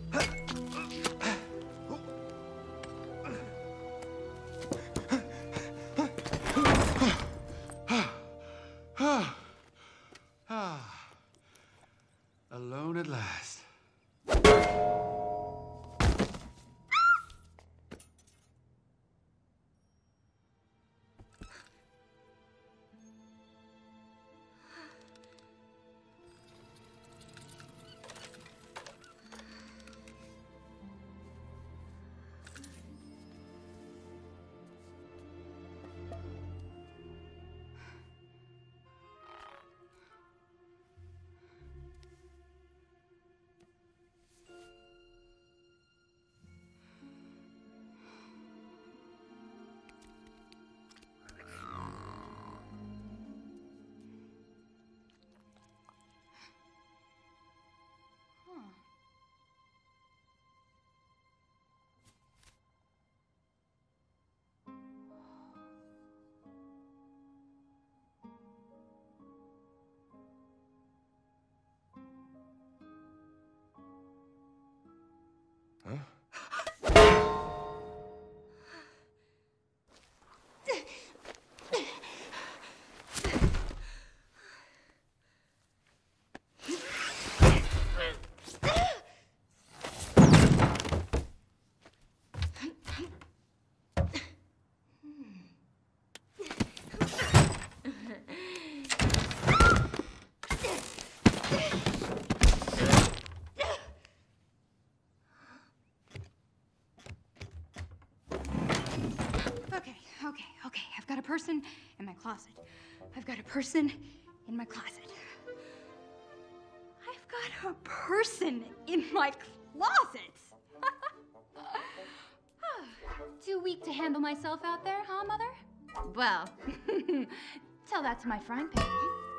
Alone at last. Huh? Okay, I've got a person in my closet. I've got a person in my closet. I've got a person in my closet. Too weak to handle myself out there, huh, Mother? Well, tell that to my frying pan.